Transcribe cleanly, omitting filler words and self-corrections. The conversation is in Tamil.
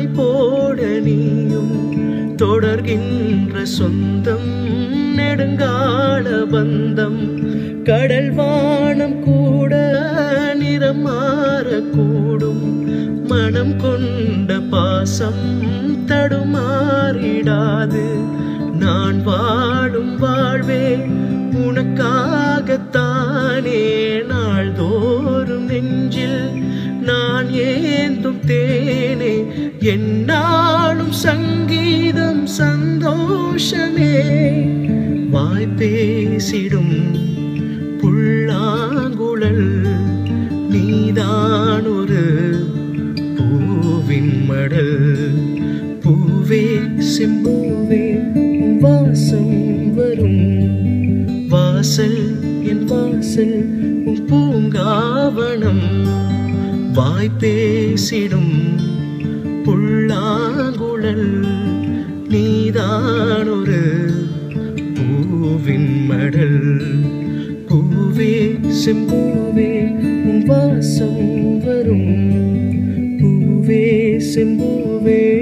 போட நீயும் தொடர்கின்ற சொந்தம் நெடுங்கால பந்தம் கடல் வானம் கூட நிறம் மாறக்கூடும் மனம் கொண்ட பாசம் தடுமாறிடாது நான் வாடும் வாழ்வே உனக்காகத்தானே நாள்தோறும் நெஞ்சில் நான் ஏந்தும் தேனே என்னாலும் சங்கீதம் சந்தோஷமே வாய் பேசிடும் புல்லாங்குழல் நீதான் ஒரு பூவின் மடல் பூவே செம்பூவே வாசம் வரும் வாசல் என் வாசல் உன் பூங்காவனம் வாய் பேசிடும் புல்லாங்குழல் நீதான் ஒரு பூவின் மடல் பூவே செம்பூவே உன் வாசம் வரும் பூவே செம்பூவே